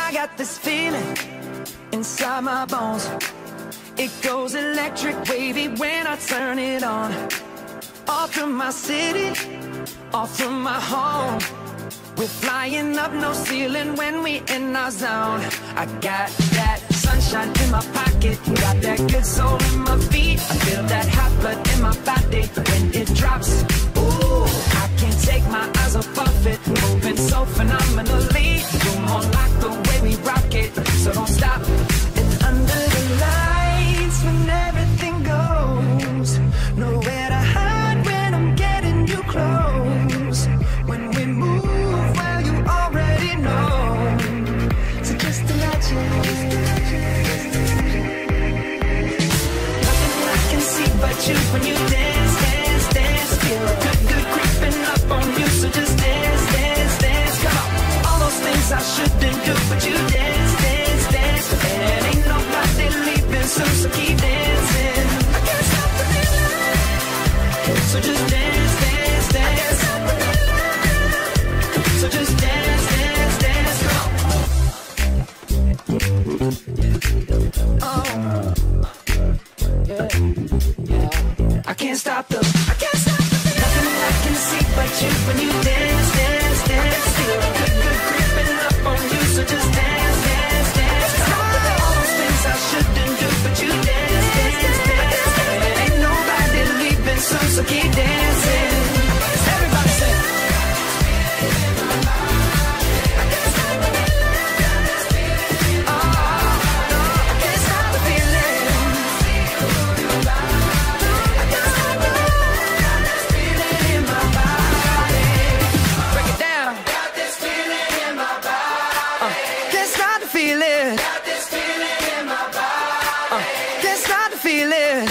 I got this feeling inside my bones. It goes electric wavy when I turn it on. Off from my city, off from my home. We're flying up, no ceiling when we in our zone. I got that sunshine in my pocket, got that good soul in my feet. I feel that hot blood in my body when it drops. Ooh, I can't take my eyes off of it, moving so phenomenally. You're more like the way we rock it, so don't stop. And under the lights, when everything goes, nowhere to hide when I'm getting you close. When we move, well, you already know. So just imagine, nothing I can see but you when you dance, dance, dance. Feel good, good creeping up on you. So just dance, dance, dance. Come on, all those things I shouldn't do, but you dance, dance, dance. And ain't nobody leaving soon, so keep dancing. I can't stop the feeling. So just dance, dance, dance. So just dance, dance, dance. Come on. Oh, yeah. I can't stop the feeling. Nothing I can see but you when you dance, dance, dance. Feel good, good creeping up on you. So just dance, dance, dance. All those things I shouldn't do, but you dance, dance, dance. And ain't nobody leaving soon, so keep dancing. Everybody say. Feel it.